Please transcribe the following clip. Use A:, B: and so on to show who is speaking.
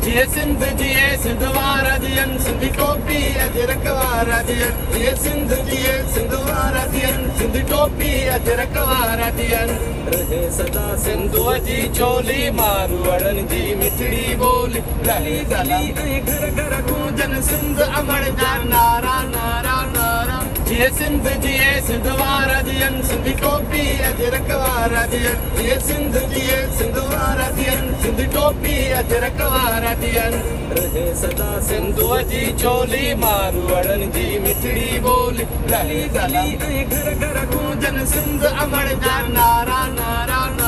A: जिए सिंध वारा जियन सिंधी टोपी अजरक वारा जियन जिए सिंध वारा जियन सिंधी टोपी अजरक वारा जियन रहे सदा सिंधुअ जी चोली मारवाड़न जी मिठड़ी बोली गली गली ऐं घर घर गूंजन सिंध अमर जा नारा नारा नारा जिए सिंध वारा जियन सिंधी टोपी अजरक वारा जियन जिए सिंध वारा जियन सिंधी टोपी अजरक वारा जियन रहे सदा सिंधुअ जी चोली मारवाड़न जी मिठड़ी बोली गली गली ऐं घर घर गूंजन सिंध अमर जा नारा नारा